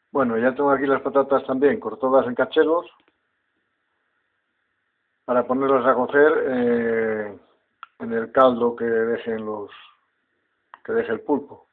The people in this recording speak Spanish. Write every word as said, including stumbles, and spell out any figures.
Bueno, ya tengo aquí las patatas también cortadas en cachelos para ponerlas a cocer eh, en el caldo que dejen los que deje el pulpo.